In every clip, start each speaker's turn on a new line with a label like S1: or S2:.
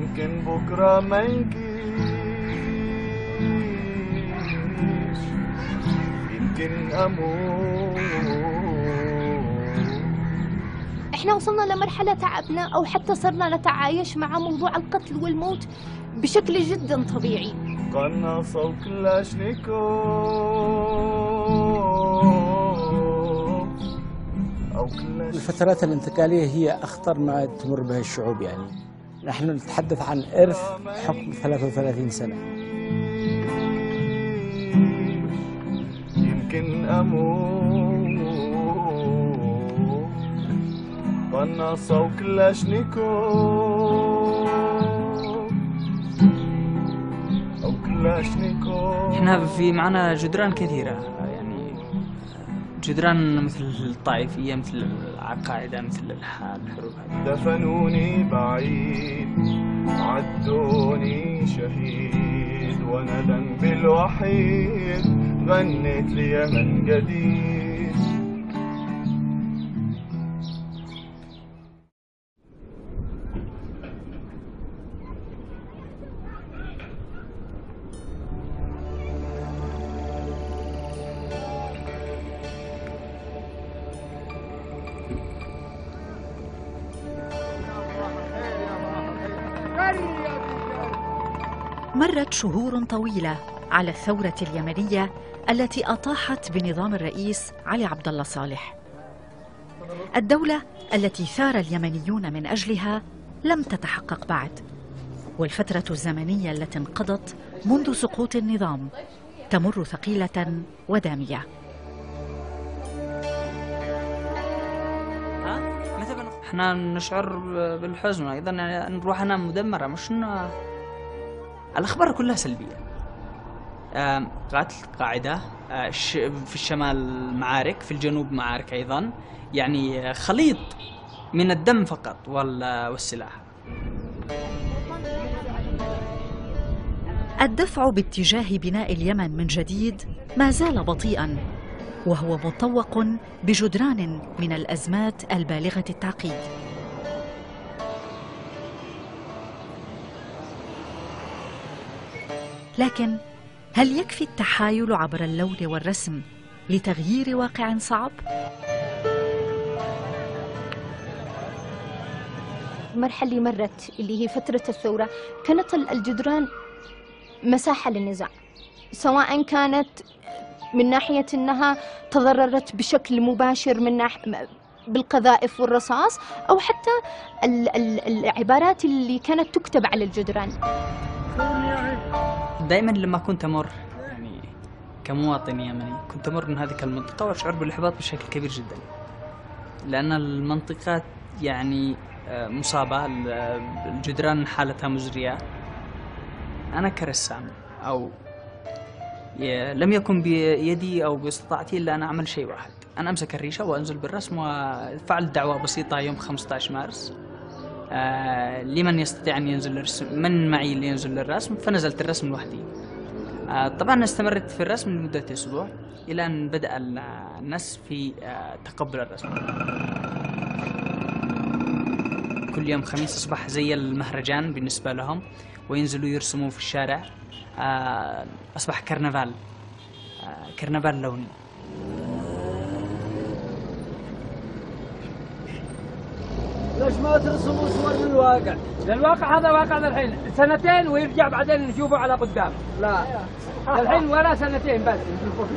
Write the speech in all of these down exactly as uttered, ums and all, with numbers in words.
S1: يمكن بكرة ما يجيش، يمكن أموت.
S2: احنا وصلنا لمرحلة تعبنا أو حتى صرنا نتعايش مع موضوع القتل والموت بشكل جدا طبيعي.
S1: قناصة وكلاشنيكوف أو كلاشنيكوف.
S3: الفترات الانتقالية هي أخطر ما تمر بها الشعوب. يعني نحن نتحدث عن إرث حكم ثلاثة وثلاثين سنة.
S1: يمكن أموت. قناصة وكلاشنيكوف أو كلاشنيكوف.
S4: احنا في معنا جدران كثيرة، يعني جدران مثل الطائفية، مثل العقائدة، مثل الحروب.
S1: دفنوني بعيد، عدوني شهيد، وانا ذنبي الوحيد غنيت ليمن جديد.
S5: مرت شهور طويلة على الثورة اليمنية التي أطاحت بنظام الرئيس علي عبد الله صالح. الدولة التي ثار اليمنيون من أجلها لم تتحقق بعد، والفترة الزمنية التي انقضت منذ سقوط النظام تمر ثقيلة ودامية.
S4: احنا نشعر بالحزن، ايضا ان روحنا مدمرة، مش انه الاخبار كلها سلبية. قتل، قاعدة، في الشمال معارك، في الجنوب معارك ايضا، يعني خليط من الدم فقط والسلاح.
S5: الدفع باتجاه بناء اليمن من جديد ما زال بطيئا، وهو مطوق بجدران من الأزمات البالغة التعقيد. لكن هل يكفي التحايل عبر اللون والرسم لتغيير واقع صعب؟
S2: المرحلة اللي مرت اللي هي فترة الثورة كانت الجدران مساحة للنزاع، سواء كانت من ناحية أنها تضررت بشكل مباشر من ناح... بالقذائف والرصاص، أو حتى ال... ال... العبارات اللي كانت تكتب على الجدران.
S4: دائما لما كنت أمر يعني كمواطن يمني كنت أمر من هذه المنطقة وأشعر بالإحباط بشكل كبير جدا، لأن المنطقة يعني مصابة، الجدران حالتها مزرية. أنا كرسام أو لم يكن بيدي أو باستطاعتي إلا أن أعمل شيء واحد، أنا أمسك الريشة وأنزل بالرسم. وفعلت دعوة بسيطة يوم خمسة عشر مارس آه لمن يستطيع أن ينزل للرسم، من معي اللي ينزل للرسم، فنزلت الرسم لوحدي. آه طبعا استمرت في الرسم لمدة أسبوع إلى أن بدأ الناس في آه تقبل الرسم. كل يوم خميس أصبح زي المهرجان بالنسبة لهم، وينزلوا يرسموا في الشارع. آه أصبح كرنفال، آه كرنفال لوني.
S6: ليش ما ترسموا صور من الواقع؟
S7: للواقع هذا واقعنا الحين سنتين ويرجع بعدين نشوفه على قدام.
S6: لا
S7: الحين ولا سنتين بس نشوفه.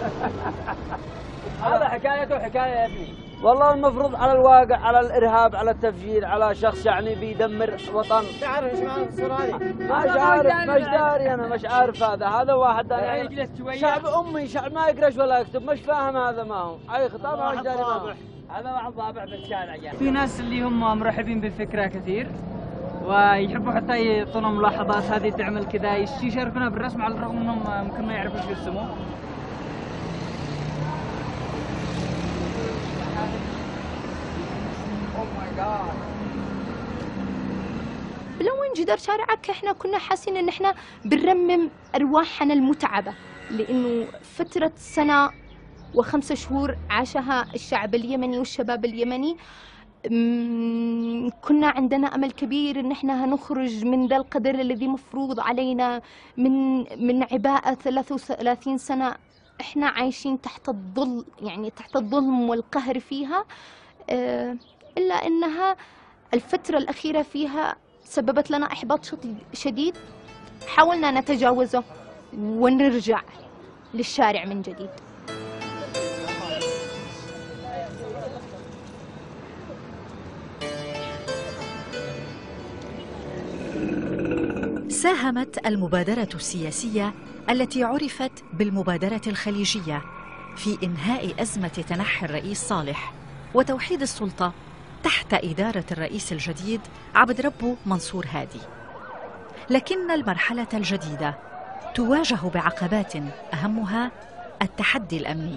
S7: هذا حكايته حكاية يا ابني.
S6: والله المفروض على الواقع، على الارهاب، على التفجير، على شخص يعني بيدمر وطن.
S7: تعرف ايش معنى الصورة هذه؟
S6: مش عارف، مش داري انا، مش عارف هذا، هذا واحد انا
S7: يجلس شوية.
S6: شعب امي، شعب ما يقراش ولا يكتب، مش فاهم هذا ما هو، اي خطاب مش داري ما.
S7: هذا واحد ضابع في الشارع يعني. في ناس اللي هم مرحبين بالفكرة كثير ويحبوا حتى يعطونا ملاحظات، هذه تعمل كذا، يشاركونا بالرسم على الرغم انهم ممكن ما يعرفوا ايش يرسموا.
S2: بلون جدار شارعك احنا كنا حاسين ان احنا بنرمم ارواحنا المتعبة، لانه فترة سنة وخمسة شهور عاشها الشعب اليمني والشباب اليمني كنا عندنا أمل كبير إن إحنا هنخرج من ذا القدر الذي مفروض علينا من من عباءة ثلاث وثلاثين سنة إحنا عايشين تحت الظل، يعني تحت الظلم والقهر فيها. إلا إنها الفترة الأخيرة فيها سببت لنا إحباط شديد، حاولنا نتجاوزه ونرجع للشارع من جديد.
S5: ساهمت المبادرة السياسية التي عرفت بالمبادرة الخليجية في إنهاء أزمة تنحي الرئيس صالح وتوحيد السلطة تحت إدارة الرئيس الجديد عبد ربه منصور هادي. لكن المرحلة الجديدة تواجه بعقبات أهمها التحدي الأمني.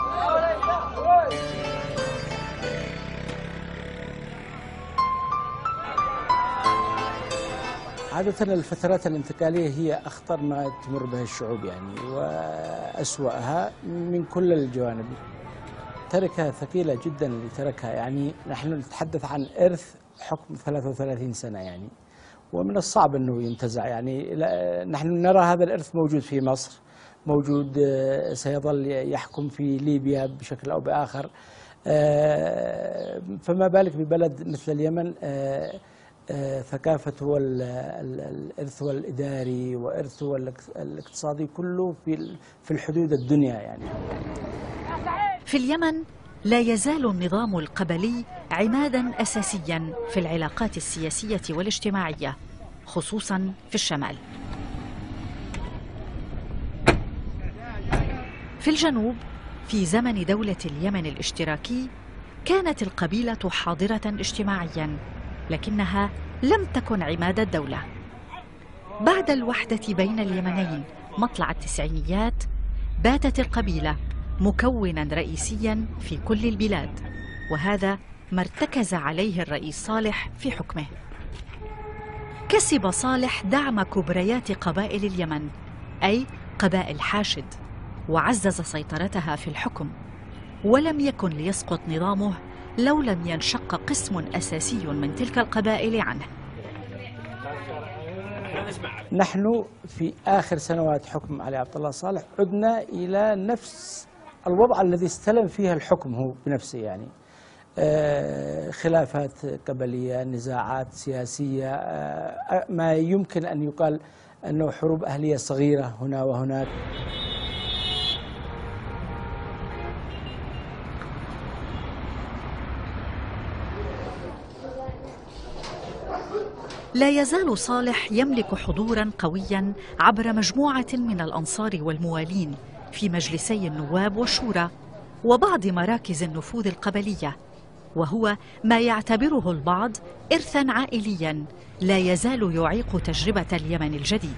S3: عادة الفترات الانتقالية هي أخطر ما تمر بها الشعوب يعني، وأسوأها من كل الجوانب. تركها ثقيلة جدا اللي تركها، يعني نحن نتحدث عن إرث حكم ثلاث وثلاثين سنة يعني، ومن الصعب أنه ينتزع يعني. نحن نرى هذا الإرث موجود في مصر، موجود سيظل يحكم في ليبيا بشكل أو بآخر، فما بالك ببلد مثل اليمن ثقافته الإرث والإداري وإرثه الاقتصادي كله في في الحدود الدنيا يعني.
S5: في اليمن لا يزال النظام القبلي عمادا أساسيا في العلاقات السياسية والاجتماعية، خصوصا في الشمال. في الجنوب في زمن دولة اليمن الاشتراكي كانت القبيلة حاضرة اجتماعيا، لكنها لم تكن عماد الدولة. بعد الوحدة بين اليمنين مطلع التسعينيات باتت القبيلة مكونا رئيسيا في كل البلاد، وهذا ما ارتكز عليه الرئيس صالح في حكمه. كسب صالح دعم كبريات قبائل اليمن، أي قبائل حاشد، وعزز سيطرتها في الحكم، ولم يكن ليسقط نظامه لو لم ينشق قسم أساسي من تلك القبائل عنه.
S3: نحن في آخر سنوات حكم علي عبد الله صالح عدنا إلى نفس الوضع الذي استلم فيها الحكم هو بنفسه يعني. آه خلافات قبلية، نزاعات سياسية، آه ما يمكن أن يقال أنه حروب أهلية صغيرة هنا وهناك.
S5: لا يزال صالح يملك حضورا قويا عبر مجموعة من الأنصار والموالين في مجلسي النواب والشورى وبعض مراكز النفوذ القبلية، وهو ما يعتبره البعض إرثا عائليا لا يزال يعيق تجربة اليمن الجديد.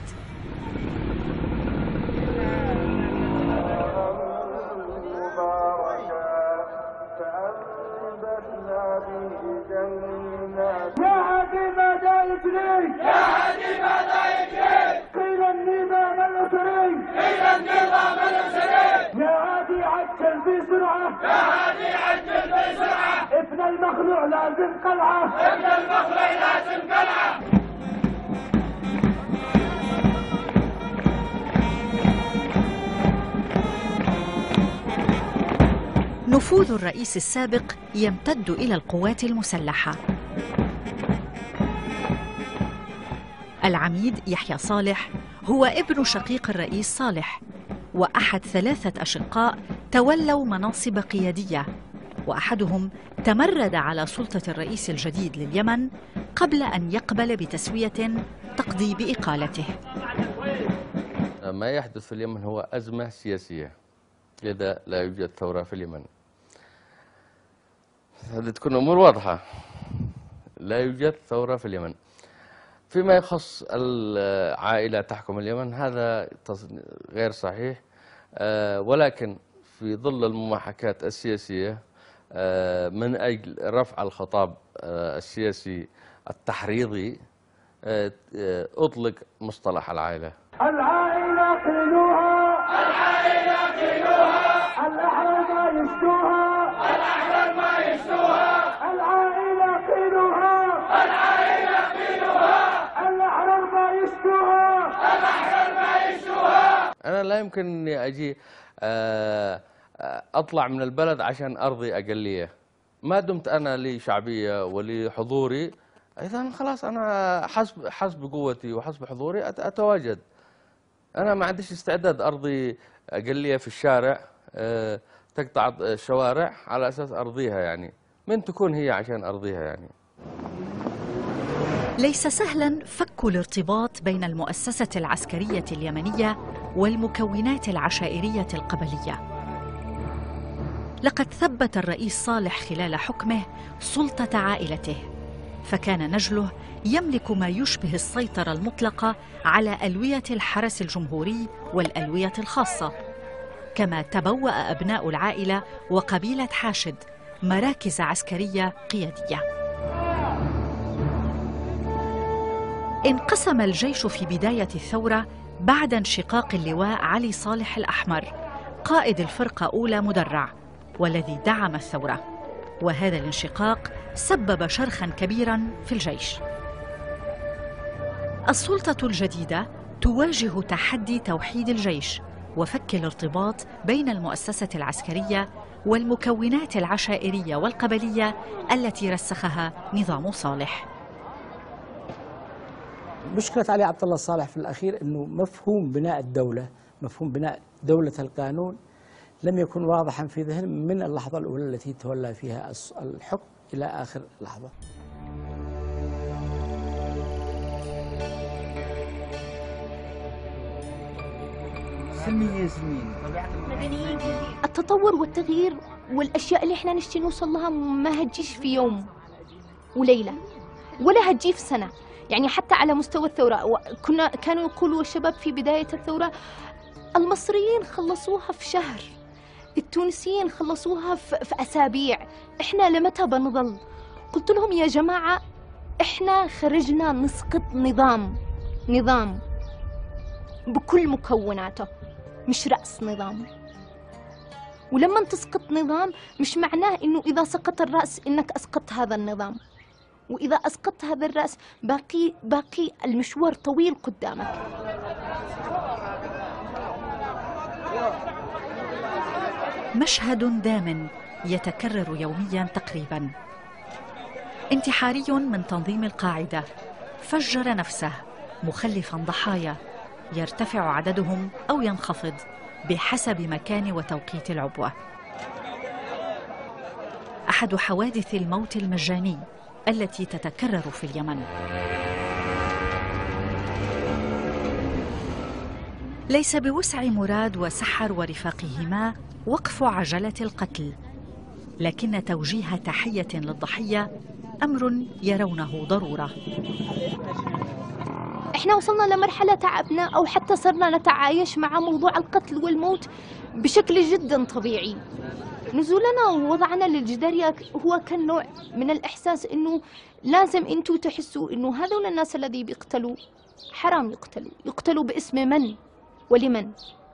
S8: يا عديم ضيفي قيل النظام الأسري قيل النظام الأسري يا عادي عجل بسرعة يا عادي عجل بسرعة ابن المخلوع لازم قلعة ابن المخلوع لازم قلعة.
S5: نفوذ الرئيس السابق يمتد إلى القوات المسلحة. العميد يحيى صالح هو ابن شقيق الرئيس صالح، وأحد ثلاثة أشقاء تولوا مناصب قيادية، وأحدهم تمرد على سلطة الرئيس الجديد لليمن قبل أن يقبل بتسوية تقضي بإقالته.
S9: ما يحدث في اليمن هو أزمة سياسية، لذا لا يوجد ثورة في اليمن. هذه تكون أمور واضحة، لا يوجد ثورة في اليمن. فيما يخص العائلة تحكم اليمن هذا غير صحيح، ولكن في ظل المماحكات السياسية من أجل رفع الخطاب السياسي التحريضي أطلق مصطلح العائلة.
S8: العائلة قيلوها العائلة قيلوها الأحرار ما يشتوها الأحرار ما يشتوها العائلة
S9: أنا لا يمكن أني أجي أطلع من البلد عشان أرضي أقلية. ما دمت أنا لي شعبية ولي حضوري، إذا خلاص أنا حسب حسب قوتي وحسب حضوري أتواجد. أنا ما عنديش استعداد أرضي أقلية في الشارع تقطع الشوارع على أساس أرضيها، يعني من تكون هي عشان أرضيها يعني.
S5: ليس سهلا فك الارتباط بين المؤسسة العسكرية اليمنية والمكونات العشائرية القبلية. لقد ثبت الرئيس صالح خلال حكمه سلطة عائلته، فكان نجله يملك ما يشبه السيطرة المطلقة على ألوية الحرس الجمهوري والألوية الخاصة، كما تبوأ أبناء العائلة وقبيلة حاشد مراكز عسكرية قيادية. انقسم الجيش في بداية الثورة بعد انشقاق اللواء علي صالح الأحمر قائد الفرقة أولى مدرع والذي دعم الثورة، وهذا الانشقاق سبب شرخاً كبيراً في الجيش. السلطة الجديدة تواجه تحدي توحيد الجيش وفك الارتباط بين المؤسسة العسكرية والمكونات العشائرية والقبلية التي رسخها نظام صالح.
S3: مشكلة علي عبد الله صالح في الأخير أنه مفهوم بناء الدولة، مفهوم بناء دولة القانون لم يكن واضحا في ذهن من اللحظة الأولى التي تولى فيها الحكم إلى آخر لحظة.
S6: سلميين سلميين
S2: التطور والتغيير والأشياء اللي احنا نشتي نوصل لها ما هتجيش في يوم وليلة ولا هتجي في سنة. يعني حتى على مستوى الثورة كنا كانوا يقولوا الشباب في بداية الثورة المصريين خلصوها في شهر، التونسيين خلصوها في, في أسابيع، إحنا لمتى بنظل؟ قلت لهم يا جماعة إحنا خرجنا نسقط نظام نظام بكل مكوناته، مش رأس نظام. ولما تسقط نظام مش معناه إنه إذا سقط الرأس إنك أسقطت هذا النظام، وإذا أسقطت هذا الرأس باقي باقي المشوار طويل قدامك.
S5: مشهد دام يتكرر يوميا تقريبا. انتحاري من تنظيم القاعدة فجر نفسه مخلفا ضحايا يرتفع عددهم أو ينخفض بحسب مكان وتوقيت العبوة. أحد حوادث الموت المجاني التي تتكرر في اليمن. ليس بوسع مراد وسحر ورفاقهما وقف عجلة القتل، لكن توجيه تحية للضحية أمر يرونه ضرورة.
S2: احنا وصلنا لمرحلة تعبنا أو حتى صرنا نتعايش مع موضوع القتل والموت بشكل جدا طبيعي. نزولنا ووضعنا للجدارية هو كان نوع من الإحساس إنه لازم أنتوا تحسوا إنه هذول الناس الذي بيقتلوا حرام يقتلوا، يقتلوا باسم من ولمن.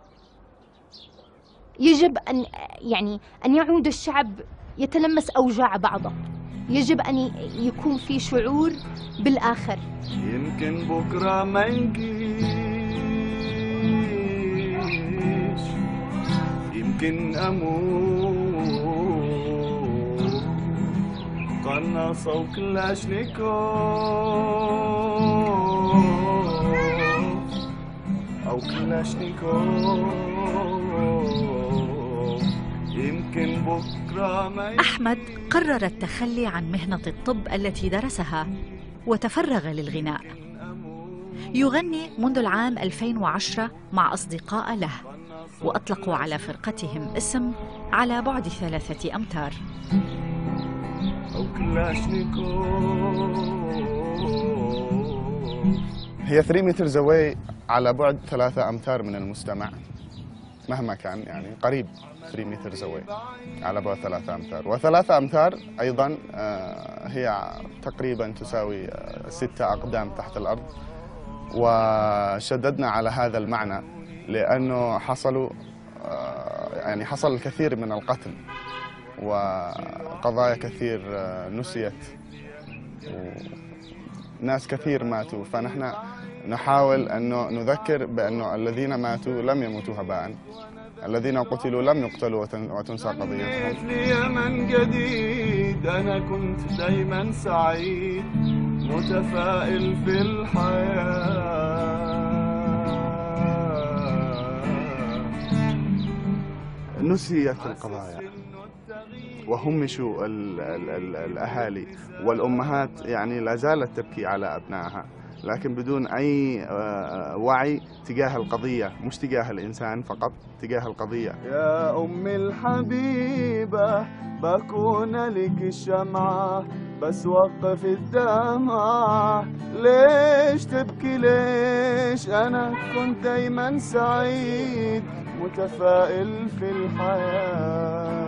S2: يجب أن يعني أن يعود الشعب يتلمس أوجاع بعضه، يجب أن يكون في شعور بالآخر.
S1: يمكن بكرة ما نجيش، يمكن أموت قناصة وكلاشنيكوف أو كلاشنيكوف، يمكن بكرة ما.
S5: أحمد قرر التخلي عن مهنة الطب التي درسها وتفرغ للغناء. يغني منذ العام ألفين وعشرة مع أصدقاء له، وأطلقوا على فرقتهم اسم على بعد ثلاثة أمتار.
S10: هي ثري مترز أواي على بعد ثلاثة أمتار من المستمع مهما كان، يعني قريب ثري مترز أواي على بعد ثلاثة أمتار، وثلاثة أمتار أيضا هي تقريبا تساوي ستة أقدام تحت الأرض. وشددنا على هذا المعنى لأنه حصلوا يعني حصل الكثير من القتل وقضايا كثير نسيت وناس كثير ماتوا، فنحن نحاول أنه نذكر بأنه الذين ماتوا لم يموتوا هباء، الذين قتلوا لم يقتلوا وتنسى قضيتهم.
S1: ليمن جديد أنا كنت دايما سعيد متفائل في الحياة.
S10: نسيت القضايا وهمشوا ال ال ال الأهالي والأمهات، يعني لا زالت تبكي على أبنائها لكن بدون أي وعي تجاه القضية، مش تجاه الإنسان فقط، تجاه القضية.
S1: يا أمي الحبيبة بكون لك الشمعة بس وقف الدمعة، ليش تبكي ليش؟ أنا كنت دايما سعيد متفائل في الحياة.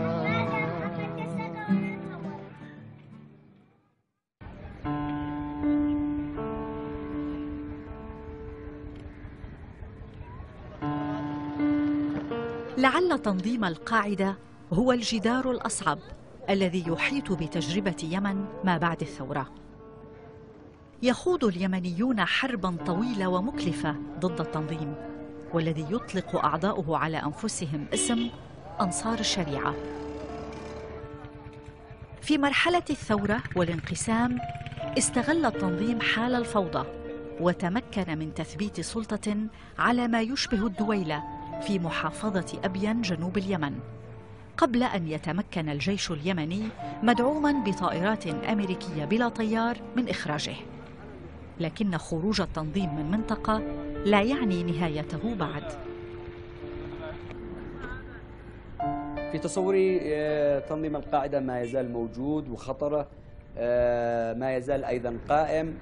S5: لعل تنظيم القاعدة هو الجدار الأصعب الذي يحيط بتجربة يمن ما بعد الثورة. يخوض اليمنيون حرباً طويلة ومكلفة ضد التنظيم، والذي يطلق أعضاؤه على أنفسهم اسم أنصار الشريعة. في مرحلة الثورة والانقسام استغل التنظيم حال الفوضى وتمكن من تثبيت سلطة على ما يشبه الدويلة في محافظة أبين جنوب اليمن، قبل أن يتمكن الجيش اليمني مدعوما بطائرات أمريكية بلا طيار من إخراجه. لكن خروج التنظيم من منطقة لا يعني نهايته بعد.
S11: في تصوري تنظيم القاعدة ما يزال موجود وخطره ما يزال أيضا قائم،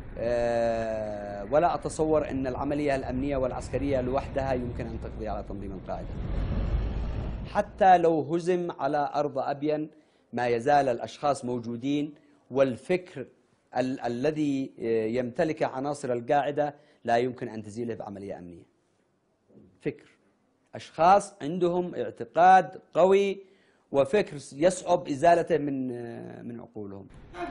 S11: ولا أتصور أن العملية الأمنية والعسكرية لوحدها يمكن أن تقضي على تنظيم القاعدة. حتى لو هزم على أرض أبين ما يزال الأشخاص موجودين، والفكر ال الذي يمتلك عناصر القاعدة لا يمكن أن تزيله بعملية أمنية. فكر أشخاص عندهم اعتقاد قوي وفكر يصعب إزالته من من عقولهم.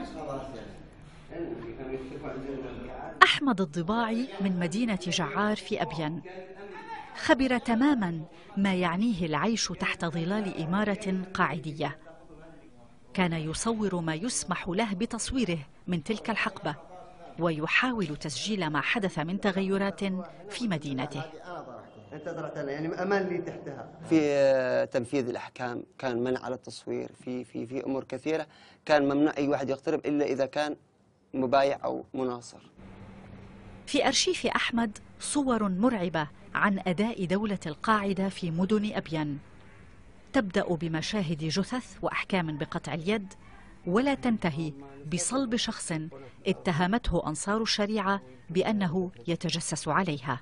S5: أحمد الضباعي من مدينة جعار في أبين خبر تماما ما يعنيه العيش تحت ظلال إمارة قاعدية. كان يصور ما يسمح له بتصويره من تلك الحقبة، ويحاول تسجيل ما حدث من تغيرات في مدينته.
S12: انتظرت يعني امان لي تحتها.
S13: في تنفيذ الاحكام كان منع على التصوير، في في في امور كثيره كان ممنوع اي واحد يقترب الا اذا كان مبايع او مناصر.
S5: في أرشيف أحمد صور مرعبة عن أداء دولة القاعدة في مدن أبين، تبدأ بمشاهد جثث وأحكام بقطع اليد، ولا تنتهي بصلب شخص اتهمته أنصار الشريعة بأنه يتجسس عليها.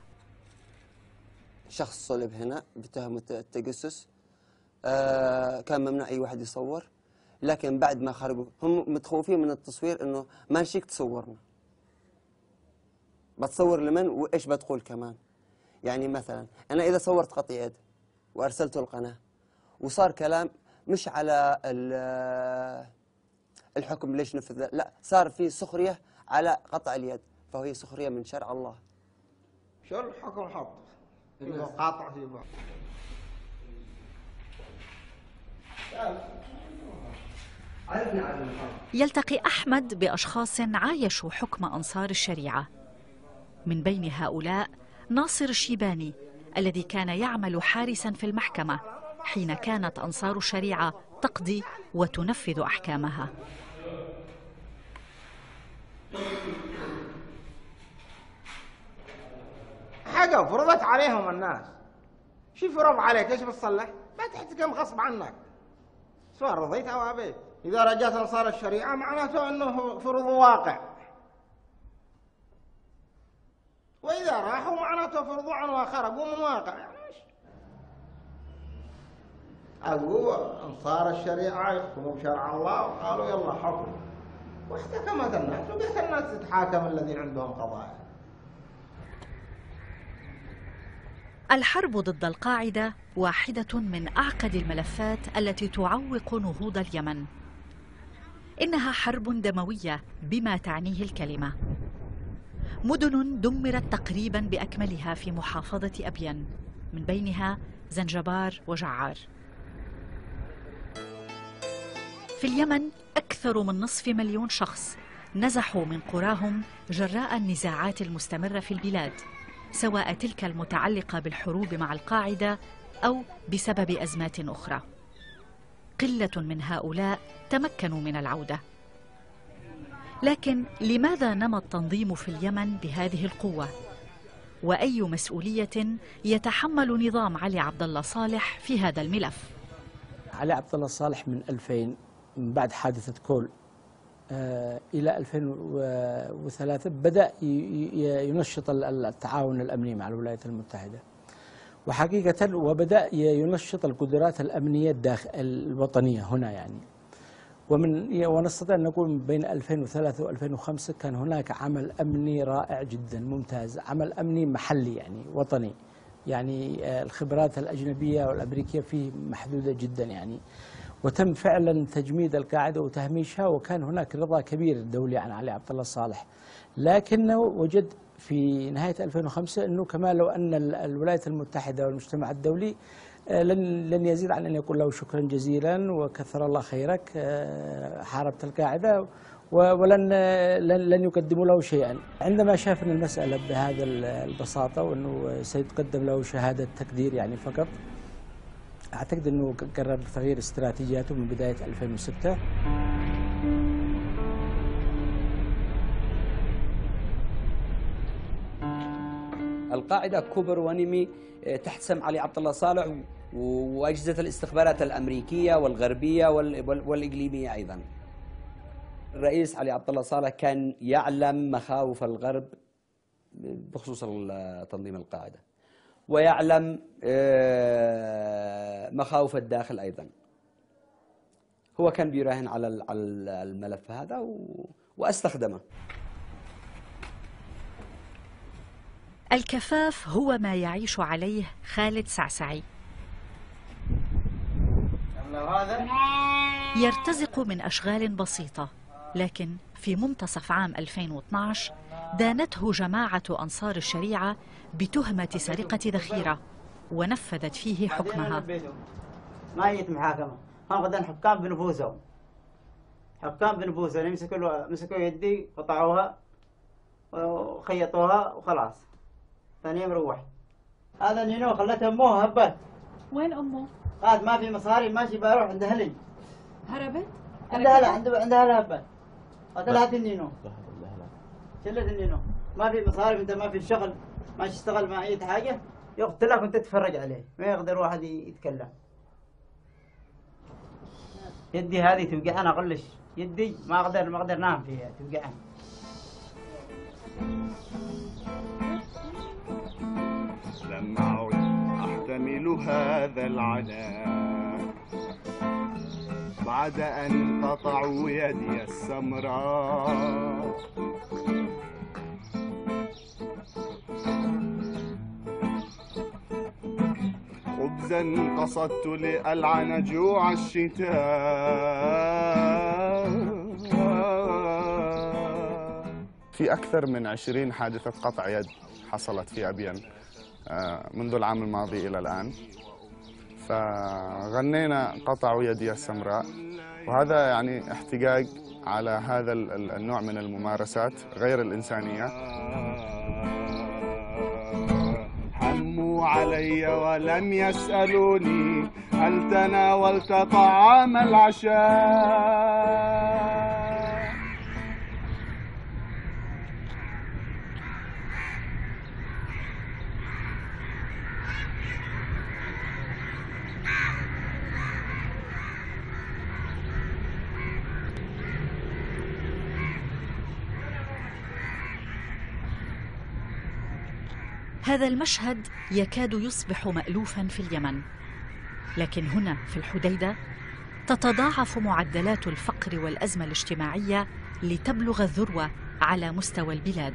S13: شخص صلب هنا بتهمة التجسس، آه كان ممنوع أي واحد يصور، لكن بعد ما خرجوا هم متخوفين من التصوير إنه ما نشيك تصورنا. بتصور لمن وإيش بتقول كمان؟ يعني مثلا أنا إذا صورت قطع يد وأرسلته القناة وصار كلام مش على الحكم ليش نفذ، لا صار في سخرية على قطع اليد، فهي سخرية من شرع الله.
S12: شو الحكم حط؟ إنه قاطع في بعض.
S5: يلتقي أحمد بأشخاص عايشوا حكم أنصار الشريعة، من بين هؤلاء ناصر الشيباني الذي كان يعمل حارسا في المحكمة حين كانت أنصار الشريعة تقضي وتنفذ أحكامها.
S12: حاجة فرضت عليهم الناس. شو فرض عليك؟ ايش بتصلح؟ ما تحتكم غصب عنك. سواء رضيت أو أبيت. إذا رجعت أنصار الشريعة معناته أنه فرض واقع. وإذا راحوا معناته فرضوا عن وخرجوا من واقع. يعني ايش؟ أقول أنصار الشريعة يحكموا بشرع الله وقالوا يلا حكم. واحتكمت الناس وبقت الناس تتحاكم الذين عندهم قضايا.
S5: الحرب ضد القاعدة واحدة من أعقد الملفات التي تعوق نهوض اليمن. إنها حرب دموية بما تعنيه الكلمة. مدن دمرت تقريبا بأكملها في محافظة أبين، من بينها زنجبار وجعار. في اليمن أكثر من نصف مليون شخص نزحوا من قراهم جراء النزاعات المستمرة في البلاد، سواء تلك المتعلقة بالحروب مع القاعدة أو بسبب أزمات أخرى. قلة من هؤلاء تمكنوا من العودة. لكن لماذا نما التنظيم في اليمن بهذه القوة؟ وأي مسؤولية يتحمل نظام علي عبد الله صالح في هذا الملف؟
S3: علي عبد الله صالح من ألفين، من بعد حادثة كول آه إلى ألفين وثلاثة بدأ ينشط التعاون الأمني مع الولايات المتحدة، وحقيقة وبدأ ينشط القدرات الأمنية الداخل الوطنية هنا يعني. ومن ونستطيع أن نقول بين ألفين وثلاثة وألفين وخمسة كان هناك عمل أمني رائع جدا ممتاز، عمل أمني محلي يعني وطني، يعني الخبرات الأجنبية والأمريكية فيه محدودة جدا يعني، وتم فعلا تجميد القاعدة وتهميشها، وكان هناك رضا كبير دولي عن علي عبد الله صالح. لكنه وجد في نهاية ألفين وخمسة أنه كما لو أن الولايات المتحدة والمجتمع الدولي لن لن يزيد عن أن يقول له شكرا جزيلا وكثر الله خيرك، حاربت القاعدة، ولن لن, لن يقدموا له شيئا. عندما شاف أن المسألة بهذا البساطة وأنه سيتقدم له شهادة تقدير يعني فقط، أعتقد أنه قرر تغيير استراتيجياته من بداية ألفين وستة.
S11: القاعدة كبر ونمي تحت سمع علي عبد الله صالح وأجهزة الاستخبارات الأمريكية والغربية والإقليمية أيضا. الرئيس علي عبد الله صالح كان يعلم مخاوف الغرب بخصوص تنظيم القاعدة، ويعلم مخاوف الداخل أيضا. هو كان بيراهن على الملف هذا واستخدمه.
S5: الكفاف هو ما يعيش عليه خالد سعسعي. يرتزق من أشغال بسيطة، لكن في منتصف عام ألفين واثنعش دانته جماعة أنصار الشريعة بتهمة سرقة ذخيرة، ونفذت فيه حكمها.
S14: ما هي محاكمة، هم غدا حكام بنفوسهم، حكام بنفوسهم يمسكوا مسكوا يدي قطعوها وخيطوها وخلاص، ثاني يوم روح. هذا نينو خلته أمه هبت.
S15: وين أمه؟
S14: قالت ما في مصاري ماشي بروح عند أهلي.
S15: هربت؟
S14: عند أهلها عند عند أهلها هبت. قتلت النينو. شلت النينو، ما في مصاري أنت ما في شغل، ما تشتغل مع أي حاجة، يقتلك وأنت تتفرج عليه، ما يقدر واحد يتكلم. يدي هذه توقعنا أقلش، يدي ما أقدر ما أقدر نام فيها توقعنا.
S1: لم أعد أحتمل هذا العناء بعد أن قطعوا يدي السمراء. خبزا قصدت لألعن جوع الشتاء.
S10: في أكثر من عشرين حادثة قطع يد حصلت في أبين منذ العام الماضي إلى الآن، فغنينا قطعوا يدي السمراء، وهذا يعني احتجاج على هذا النوع من الممارسات غير الإنسانية.
S1: حموا علي ولم يسألوني هل تناولت طعام العشاء.
S5: هذا المشهد يكاد يصبح مألوفا في اليمن، لكن هنا في الحديدة تتضاعف معدلات الفقر والأزمة الاجتماعية لتبلغ الذروة على مستوى البلاد.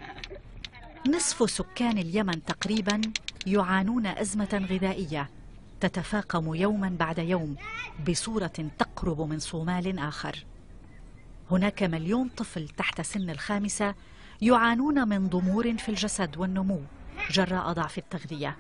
S5: نصف سكان اليمن تقريبا يعانون أزمة غذائية، تتفاقم يوما بعد يوم بصورة تقرب من صومال آخر. هناك مليون طفل تحت سن الخامسة يعانون من ضمور في الجسد والنمو جراء ضعف التغذية.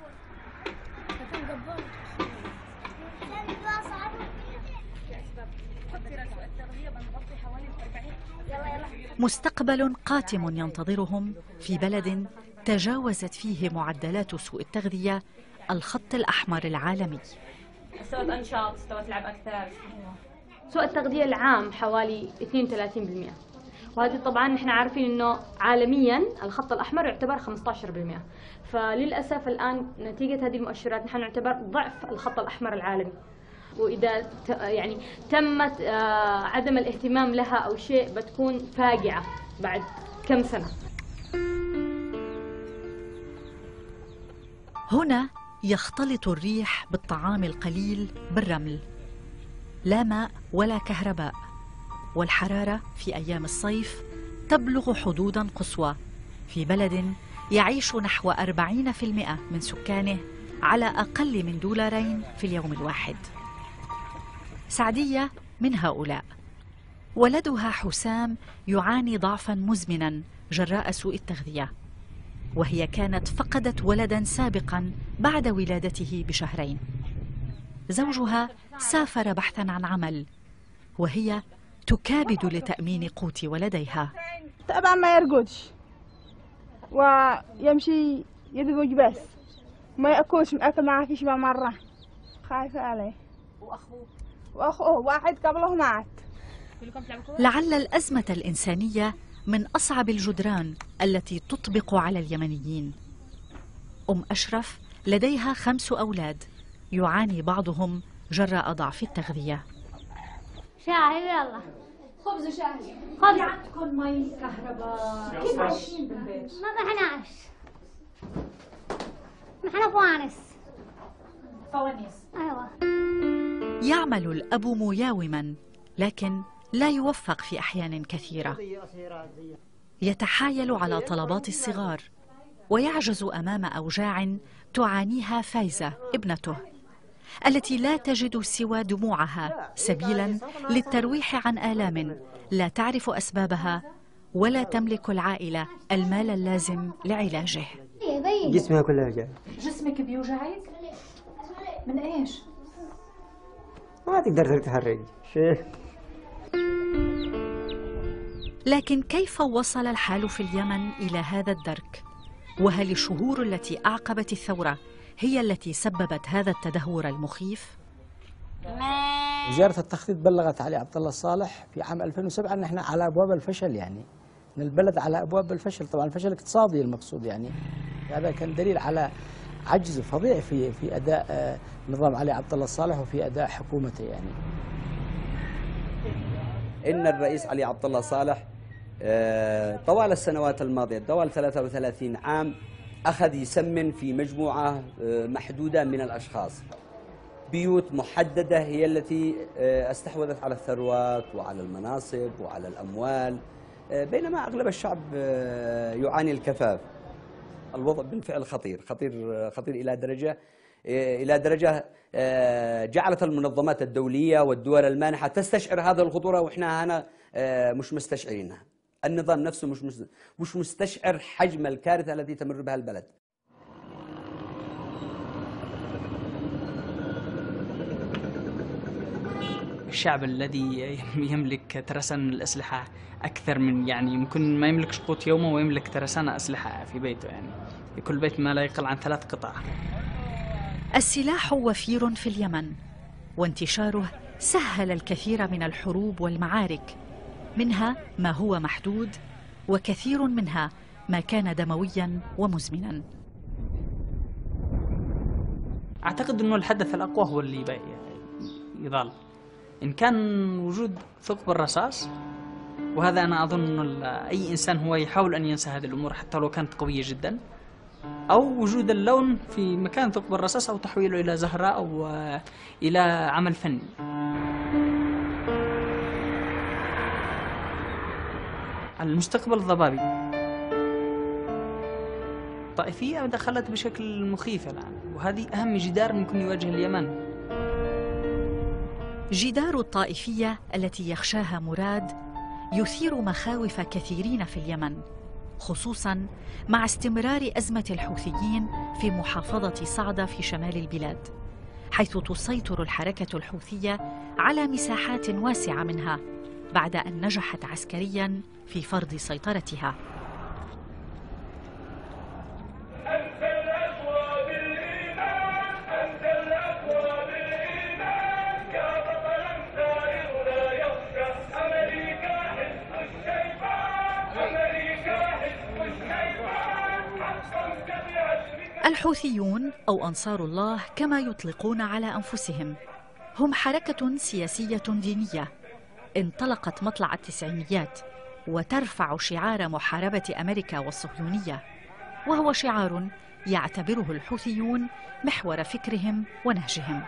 S5: مستقبل قاتم ينتظرهم في بلد تجاوزت فيه معدلات سوء التغذية الخط الأحمر العالمي.
S16: استوت أنشاط، استوت لعب أكثر. سوء التغذية العام حوالي اثنين وثلاثين بالمئة، وهذه طبعا نحن عارفين انه عالميا الخط الأحمر يعتبر خمسة عشر بالمئة، فللأسف الآن نتيجة هذه المؤشرات نحن نعتبر ضعف الخط الأحمر العالمي، وإذا يعني تمت عدم الاهتمام لها أو شيء بتكون فاجعة بعد كم سنة.
S5: هنا يختلط الريح بالطعام القليل بالرمل، لا ماء ولا كهرباء، والحرارة في أيام الصيف تبلغ حدوداً قصوى في بلد يعيش نحو أربعين بالمئة من سكانه على أقل من دولارين في اليوم الواحد. سعدية من هؤلاء. ولدها حسام يعاني ضعفاً مزمناً جراء سوء التغذية، وهي كانت فقدت ولداً سابقاً بعد ولادته بشهرين. زوجها سافر بحثاً عن عمل، وهي تكابد لتأمين قوت ولديها.
S17: طبعا ما يرقدش ويمشي يدقج بس، ما يأكلش، مأكل معاه في شبع مرة، خايفة عليه. وأخوه وأخوه واحد قبله مات.
S5: لعل الأزمة الإنسانية من أصعب الجدران التي تطبق على اليمنيين. أم أشرف لديها خمس أولاد يعاني بعضهم جراء ضعف التغذية.
S18: شاهي يلا
S15: خبز وشاهي.
S18: خبز.
S15: عندكم مي كهرباء، كيف عايشين بالبيت؟
S18: ما بنعيش، نحن فوانس.
S15: فوانيس.
S18: ايوه.
S5: يعمل الأب مياوما لكن لا يوفق في أحيان كثيرة. يتحايل على طلبات الصغار ويعجز أمام أوجاع تعانيها فايزة ابنته، التي لا تجد سوى دموعها سبيلا للترويح عن آلام لا تعرف أسبابها ولا تملك العائلة المال اللازم لعلاجه.
S13: جسمها كلها جاي.
S15: جسمك بيوجعك؟ من ايش؟
S13: ما تقدر تتحرك شيء.
S5: لكن كيف وصل الحال في اليمن إلى هذا الدرك؟ وهل الشهور التي أعقبت الثورة هي التي سببت هذا التدهور المخيف؟
S3: وزارة التخطيط بلغت علي عبد الله الصالح في عام ألفين وسبعة ان احنا على ابواب الفشل، يعني ان البلد على ابواب الفشل، طبعا الفشل الاقتصادي المقصود، يعني هذا كان دليل على عجز فظيع في في اداء نظام علي عبد الله الصالح وفي اداء حكومته. يعني
S11: ان الرئيس علي عبد الله صالح طوال السنوات الماضيه، طوال ثلاثة وثلاثين عام، اخذ يسمن في مجموعه محدوده من الاشخاص، بيوت محدده هي التي استحوذت على الثروات وعلى المناصب وعلى الاموال، بينما اغلب الشعب يعاني الكفاف. الوضع بالفعل خطير خطير خطير الى درجه الى درجه جعلت المنظمات الدوليه والدول المانحه تستشعر هذه الخطوره، واحنا هنا مش مستشعرينها. النظام نفسه مش مش مستشعر حجم الكارثه التي تمر بها البلد.
S4: الشعب الذي يملك ترسانة من الأسلحة أكثر من، يعني يمكن ما يملكش قوت يومه ويملك ترسانة أسلحة في بيته، يعني في كل بيت ما لا يقل عن ثلاث قطع.
S5: السلاح وفير في اليمن، وانتشاره سهل الكثير من الحروب والمعارك، منها ما هو محدود وكثير منها ما كان دمويا ومزمنا.
S4: أعتقد أنه الحدث الأقوى هو اللي يظل، إن كان وجود ثقب الرصاص، وهذا أنا أظن أن أي إنسان هو يحاول أن ينسى هذه الأمور حتى لو كانت قوية جدا، أو وجود اللون في مكان ثقب الرصاص، أو تحويله إلى زهرة أو إلى عمل فني. المستقبل ضبابي. الطائفية دخلت بشكل مخيف الآن، وهذه أهم جدار ممكن يواجه اليمن.
S5: جدار الطائفية التي يخشاها مراد يثير مخاوف كثيرين في اليمن، خصوصاً مع استمرار أزمة الحوثيين في محافظة صعدة في شمال البلاد، حيث تسيطر الحركة الحوثية على مساحات واسعة منها بعد أن نجحت عسكرياً في فرض سيطرتها. الحوثيون أو أنصار الله كما يطلقون على أنفسهم هم حركة سياسية دينية انطلقت مطلع التسعينيات وترفع شعار محاربة أمريكا والصهيونية، وهو شعار يعتبره الحوثيون محور فكرهم ونهجهم.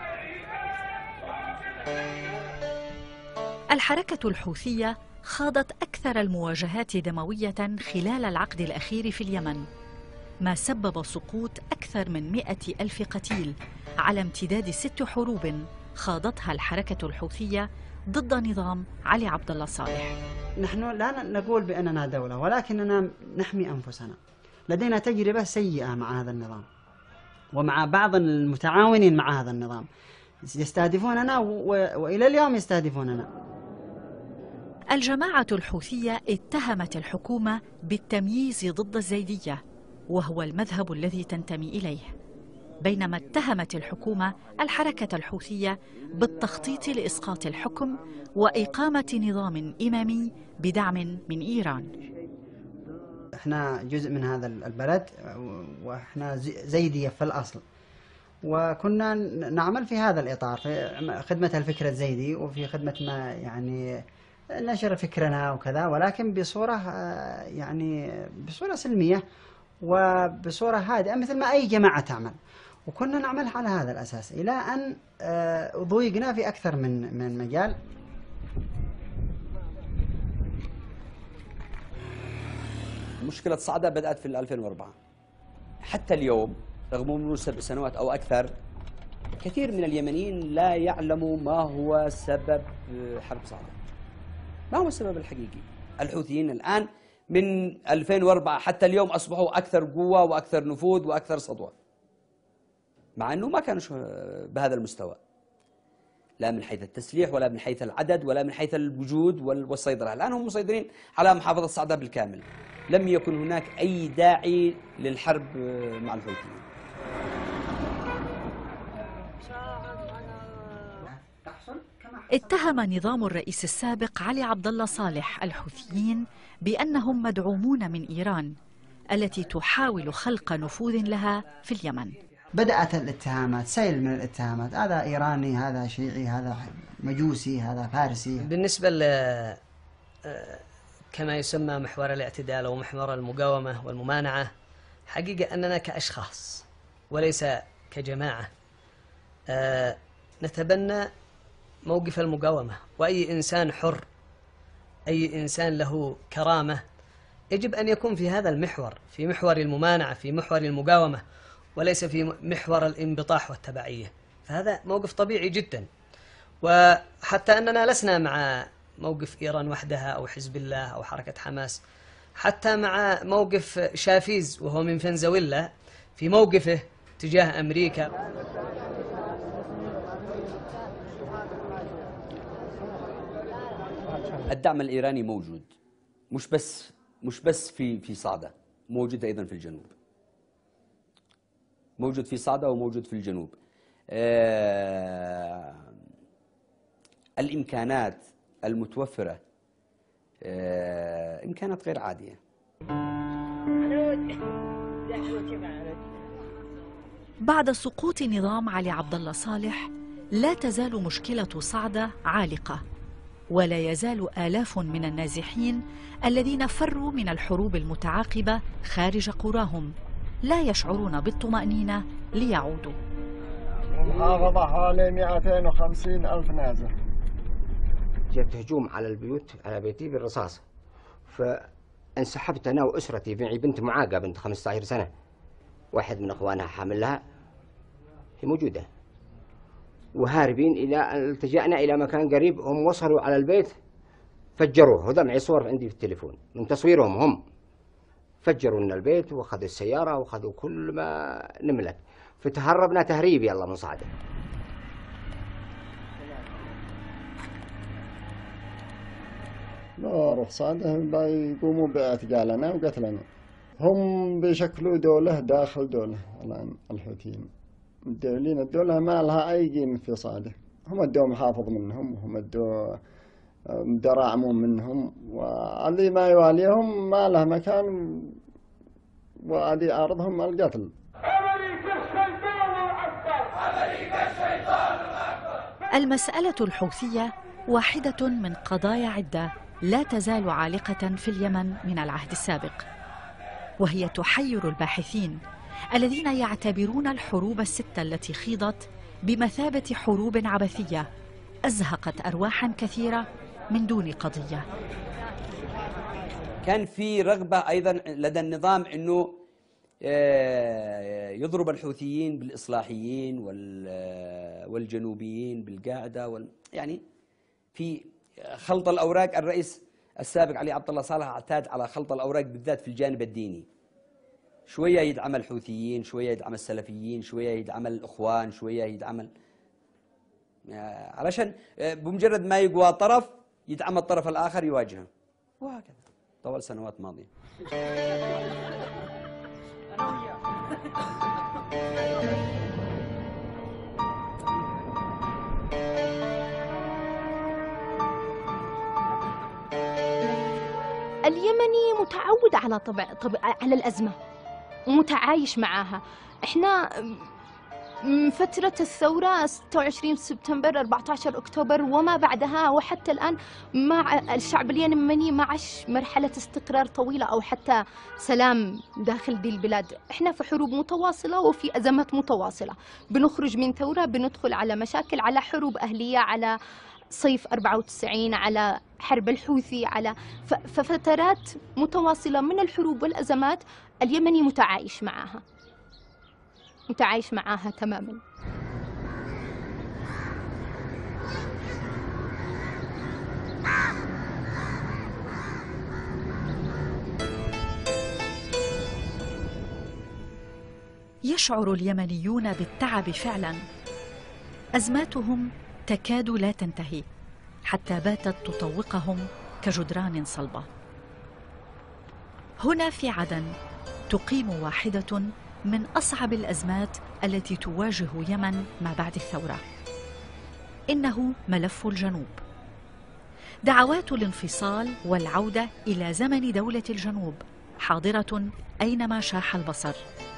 S5: الحركة الحوثية خاضت أكثر المواجهات دموية خلال العقد الأخير في اليمن، ما سبب سقوط أكثر من مئة ألف قتيل على امتداد ست حروب خاضتها الحركة الحوثية ضد نظام علي عبد الله صالح.
S14: نحن لا نقول بأننا دولة، ولكننا نحمي أنفسنا. لدينا تجربة سيئة مع هذا النظام ومع بعض المتعاونين مع هذا النظام، يستهدفوننا وإلى اليوم يستهدفوننا.
S5: الجماعة الحوثية اتهمت الحكومة بالتمييز ضد الزيدية، وهو المذهب الذي تنتمي إليه، بينما اتهمت الحكومة الحركة الحوثية بالتخطيط لإسقاط الحكم وإقامة نظام إمامي بدعم من إيران.
S14: احنا جزء من هذا البلد واحنا زيدية في الأصل، وكنا نعمل في هذا الإطار في خدمة الفكر الزيدي وفي خدمة ما يعني نشر فكرنا وكذا، ولكن بصورة يعني بصورة سلمية وبصورة هادئة مثل ما أي جماعة تعمل، وكنا نعمل على هذا الأساس إلى أن ضيقنا في أكثر من من مجال.
S11: مشكلة صعدة بدأت في ألفين وأربعة، حتى اليوم رغم مرور سبع سنوات أو أكثر كثير من اليمنيين لا يعلموا ما هو سبب حرب صعدة، ما هو السبب الحقيقي. الحوثيين الآن من ألفين وأربعة حتى اليوم أصبحوا أكثر قوة وأكثر نفوذ وأكثر سطوة، مع أنه ما كانوا بهذا المستوى، لا من حيث التسليح ولا من حيث العدد ولا من حيث الوجود والسيطرة. الآن هم مسيطرين على محافظة صعدة بالكامل. لم يكن هناك أي داعي للحرب مع الحوثيين.
S5: اتهم نظام الرئيس السابق علي عبد الله صالح الحوثيين بأنهم مدعومون من إيران التي تحاول خلق نفوذ لها في اليمن.
S14: بدأت الاتهامات، سيل من الاتهامات، هذا إيراني، هذا شيعي، هذا مجوسي، هذا فارسي.
S19: بالنسبة ل كما يسمى محور الاعتدال أو محور المقاومة والممانعة، حقيقة أننا كأشخاص وليس كجماعة نتبنى موقف المقاومة، وأي إنسان حر، أي إنسان له كرامة يجب أن يكون في هذا المحور، في محور الممانعة، في محور المقاومة، وليس في محور الانبطاح والتبعية. فهذا موقف طبيعي جدا، وحتى أننا لسنا مع موقف إيران وحدها أو حزب الله أو حركة حماس، حتى مع موقف شافيز وهو من فنزويلا في موقفه تجاه أمريكا.
S11: الدعم الإيراني موجود، مش بس مش بس في في صعدة، موجود أيضا في الجنوب، موجود في صعدة وموجود في الجنوب. آه الإمكانات المتوفرة آه إمكانات غير عادية.
S5: بعد سقوط نظام علي عبد الله صالح لا تزال مشكلة صعدة عالقة، ولا يزال آلاف من النازحين الذين فروا من الحروب المتعاقبة خارج قراهم لا يشعرون بالطمأنينة ليعودوا.
S20: المحافظة حوالي مئتين وخمسين ألف نازح.
S21: جبت هجوم على البيوت، على بيتي بالرصاص، فانسحبت أنا وأسرتي، معي بنت معاقة بنت خمسة عشر سنة، واحد من اخوانها حاملها، هي موجوده، وهاربين الى التجأنا الى مكان قريب. هم وصلوا على البيت فجروه، هذا معي صور عندي في التليفون من تصويرهم. هم فجروا لنا البيت واخذوا السياره واخذوا كل ما نملك، فتهربنا تهريب يلا مصعده.
S20: لا روح صعده بيقوموا باعتقالنا وقتلنا. هم بيشكلوا دولة داخل دولة الآن الحوثيين مدعين الدولة ما لها أي قيمة في صعده. هم ادوا محافظ منهم وهم ادوا مدراء عموم منهم، واللي ما يواليهم ما له مكان، وهذه عارضهم القتل.
S5: المسألة الحوثية واحدة من قضايا عدة لا تزال عالقة في اليمن من العهد السابق، وهي تحير الباحثين الذين يعتبرون الحروب الستة التي خيضت بمثابة حروب عبثية أزهقت أرواحا كثيرة من دون قضية.
S11: كان في رغبة أيضا لدى النظام أنه يضرب الحوثيين بالإصلاحيين والجنوبيين بالقاعدة وال... يعني في خلط الأوراق. الرئيس السابق علي عبد الله صالح اعتاد على خلط الأوراق بالذات في الجانب الديني، شوية يدعم الحوثيين، شوية يدعم السلفيين، شوية يدعم الإخوان، شوية يدعم، علشان بمجرد ما يقوى طرف يدعم الطرف الآخر يواجهه، وهكذا طوال سنوات ماضية.
S2: اليمني متعود على طبع, طبع على الأزمة ومتعايش معاها. احنا من فترة الثورة ستة وعشرين سبتمبر أربعة عشر أكتوبر وما بعدها وحتى الآن مع الشعب اليمني ما عاش مرحلة استقرار طويلة أو حتى سلام داخل دي البلاد. احنا في حروب متواصلة وفي أزمات متواصلة، بنخرج من ثورة بندخل على مشاكل، على حروب أهلية، على صيف أربعة وتسعين، على حرب الحوثي، على ففترات متواصلة من الحروب والأزمات اليمني متعايش معها متعايش معها تماما.
S5: يشعر اليمنيون بالتعب فعلا، أزماتهم تكاد لا تنتهي حتى باتت تطوقهم كجدران صلبة. هنا في عدن تقيم واحدة من أصعب الأزمات التي تواجه يمن ما بعد الثورة، إنه ملف الجنوب. دعوات الانفصال والعودة إلى زمن دولة الجنوب حاضرة أينما شاح البصر،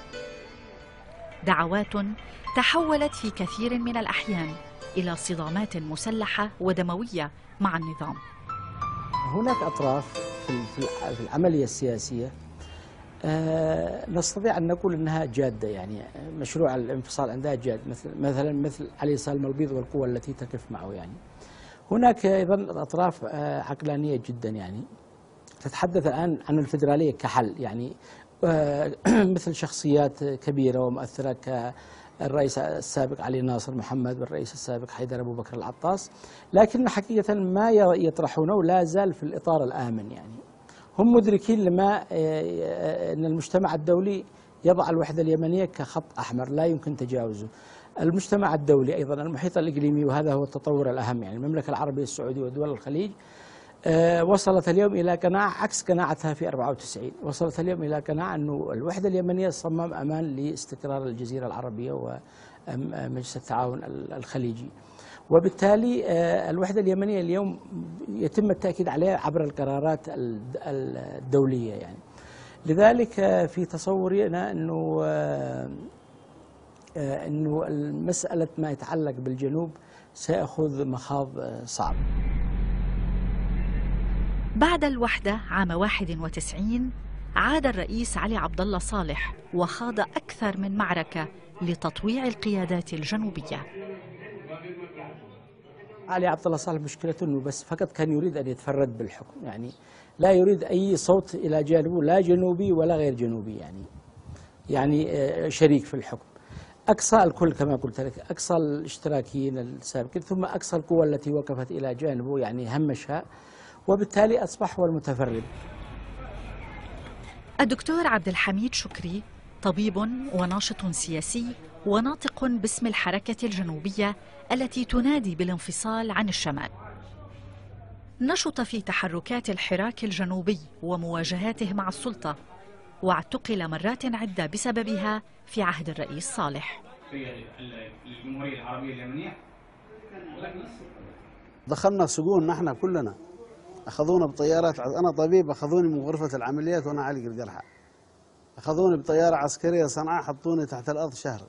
S5: دعوات تحولت في كثير من الأحيان إلى صدامات مسلحة ودموية مع النظام.
S3: هناك أطراف في العملية السياسية آه نستطيع أن نقول أنها جادة، يعني مشروع الانفصال عندها جاد، مثل مثلا مثل علي سالم البيض والقوى التي تقف معه. يعني هناك أيضا أطراف آه عقلانية جدا، يعني تتحدث الآن عن الفيدرالية كحل، يعني آه مثل شخصيات كبيرة ومؤثرة كالرئيس السابق علي ناصر محمد والرئيس السابق حيدر أبو بكر العطاس، لكن حقيقة ما يطرحونه لا زال في الإطار الآمن. يعني هم مدركين لما أن المجتمع الدولي يضع الوحدة اليمنية كخط أحمر لا يمكن تجاوزه. المجتمع الدولي أيضا المحيط الإقليمي، وهذا هو التطور الأهم، يعني المملكة العربية السعودية ودول الخليج وصلت اليوم إلى قناعة عكس قناعتها في أربعة وتسعين، وصلت اليوم إلى قناعة أنه الوحدة اليمنية صمام أمان لاستقرار الجزيرة العربية ومجلس التعاون الخليجي، وبالتالي الوحدة اليمنية اليوم يتم التأكيد عليها عبر القرارات الدولية. يعني لذلك في تصورنا أنه أنه المسألة ما يتعلق بالجنوب سيأخذ مخاض صعب.
S5: بعد الوحدة عام واحد وتسعين عاد الرئيس علي عبد الله صالح وخاض أكثر من معركة لتطويع القيادات الجنوبية.
S3: علي عبد الله صالح مشكلته انه بس فقط كان يريد ان يتفرد بالحكم، يعني لا يريد اي صوت الى جانبه لا جنوبي ولا غير جنوبي. يعني يعني شريك في الحكم. أقصى الكل كما قلت لك، أقصى الاشتراكيين السابقين، ثم أقصى القوى التي وقفت إلى جانبه يعني همشها، وبالتالي أصبح هو المتفرد.
S5: الدكتور عبد الحميد شكري طبيب وناشط سياسي وناطق باسم الحركة الجنوبية التي تنادي بالانفصال عن الشمال. نشط في تحركات الحراك الجنوبي ومواجهاته مع السلطة، واعتقل مرات عدة بسببها في عهد الرئيس صالح.
S7: في الجمهورية العربية اليمنية
S22: دخلنا سجون نحن كلنا، أخذونا بطيارات، أنا طبيب أخذوني من غرفة العمليات وأنا أعالج الجرحى، أخذوني بطيارة عسكرية صنعاء حطوني تحت الأرض شهر،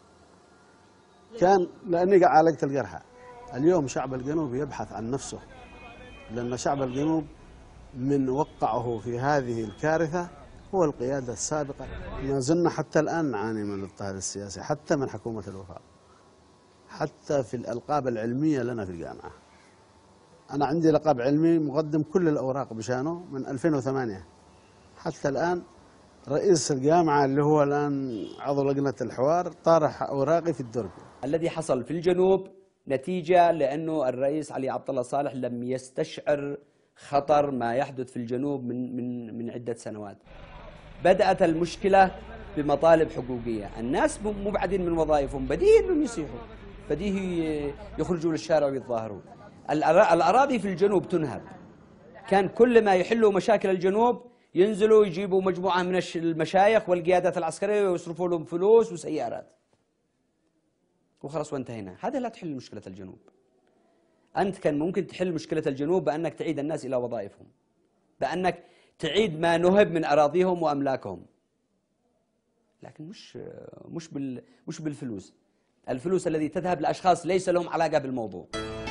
S22: كان لأني عالجت الجرحى. اليوم شعب الجنوب يبحث عن نفسه، لأن شعب الجنوب من وقعه في هذه الكارثة هو القيادة السابقة. ما زلنا حتى الآن نعاني من الاضطهاد السياسي، حتى من حكومة الوفاق، حتى في الألقاب العلمية لنا في الجامعة. أنا عندي لقب علمي مقدم كل الأوراق بشانه من ألفين وثمانية حتى الآن. رئيس الجامعة اللي هو الآن عضو لجنة الحوار طارح أوراقي في الدرج.
S11: الذي حصل في الجنوب نتيجة لأنه الرئيس علي عبد الله صالح لم يستشعر خطر ما يحدث في الجنوب من من من عدة سنوات. بدأت المشكلة بمطالب حقوقية، الناس مبعدين من وظائفهم، بديهي انهم يصيحوا، بديهي يخرجوا للشارع ويتظاهرون. الأراضي في الجنوب تنهب، كان كل ما يحلوا مشاكل الجنوب ينزلوا يجيبوا مجموعة من المشايخ والقيادات العسكرية ويصرفوا لهم فلوس وسيارات وخلاص وانتهينا. هذا لا تحل مشكلة الجنوب. أنت كان ممكن تحل مشكلة الجنوب بأنك تعيد الناس إلى وظائفهم، بأنك تعيد ما نهب من أراضيهم وأملاكهم، لكن مش مش بال مش بالفلوس. الفلوس الذي تذهب لأشخاص ليس لهم علاقة بالموضوع.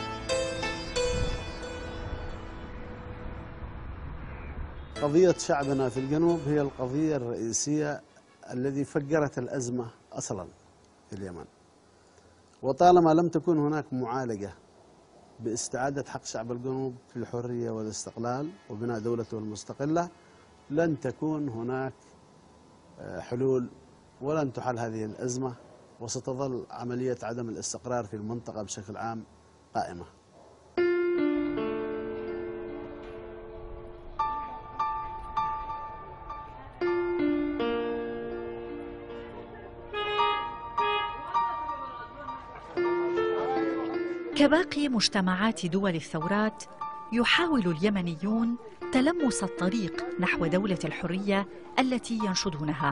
S22: قضية شعبنا في الجنوب هي القضية الرئيسية التي فجرت الأزمة أصلا في اليمن، وطالما لم تكن هناك معالجة باستعادة حق شعب الجنوب في الحرية والاستقلال وبناء دولته المستقلة لن تكون هناك حلول ولن تحل هذه الأزمة، وستظل عملية عدم الاستقرار في المنطقة بشكل عام قائمة.
S5: كباقي مجتمعات دول الثورات، يحاول اليمنيون تلمس الطريق نحو دولة الحرية التي ينشدونها.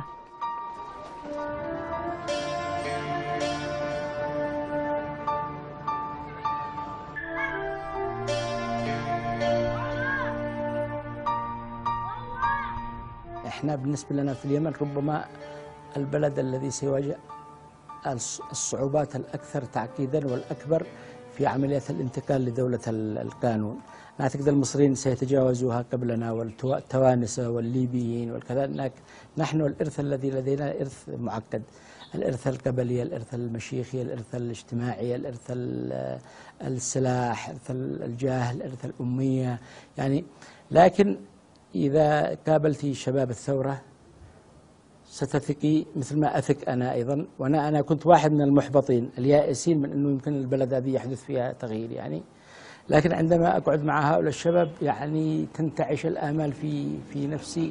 S3: احنا بالنسبة لنا في اليمن ربما البلد الذي سيواجه الصعوبات الأكثر تعقيدا والأكبر في عملية الانتقال لدولة القانون. نعتقد المصريين سيتجاوزوها قبلنا، والتوانسة والليبيين والكذا. نحن الإرث الذي لدينا إرث معقد، الإرث القبلي، الإرث المشيخي، الإرث الاجتماعي، الإرث السلاح، إرث الجاه، الإرث الأمية يعني. لكن إذا قابلت شباب الثورة ستثقي مثل ما أثق أنا أيضا، وأنا أنا كنت واحد من المحبطين اليائسين من أنه يمكن البلد هذه يحدث فيها تغيير يعني. لكن عندما أقعد مع هؤلاء الشباب يعني تنتعش الآمال في في نفسي.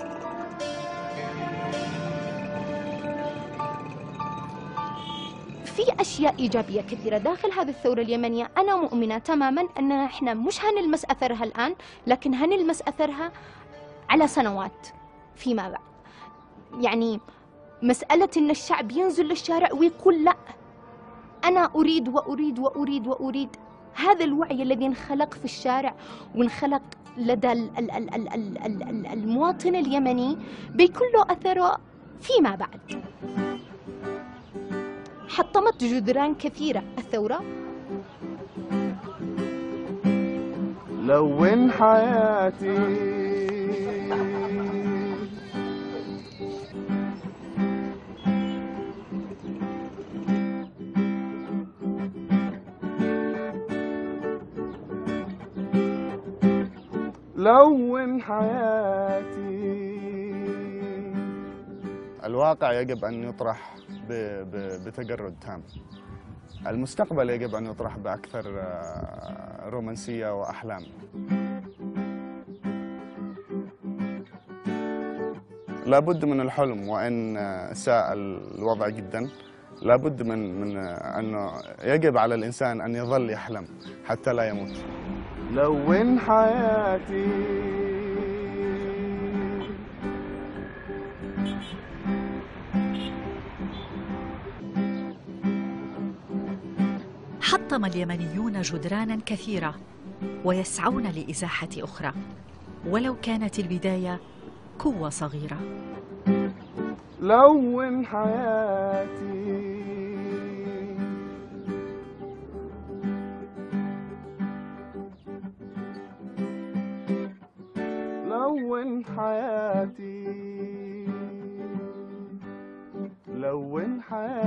S2: في أشياء إيجابية كثيرة داخل هذه الثورة اليمنية. أنا مؤمنة تماما أن إحنا مش هنلمس أثرها الآن، لكن هنلمس أثرها على سنوات فيما بعد. يعني مسألة أن الشعب ينزل للشارع ويقول لا، أنا أريد وأريد وأريد وأريد. هذا الوعي الذي انخلق في الشارع وانخلق لدى المواطن اليمني بيكون له أثره فيما بعد. حطمت جدران كثيرة الثورة.
S1: لون حياتي لون حياتي.
S10: الواقع يجب أن يطرح بتجرد تام. المستقبل يجب أن يطرح بأكثر رومانسية وأحلام. لابد من الحلم، وإن ساء الوضع جدا لابد من من أنه يجب على الإنسان أن يظل يحلم حتى لا يموت.
S1: لون حياتي
S5: حطم اليمنيون جدرانا كثيرة ويسعون لإزاحة أخرى، ولو كانت البداية قوة صغيرة.
S1: لون حياتي لون حياتي لون حياتي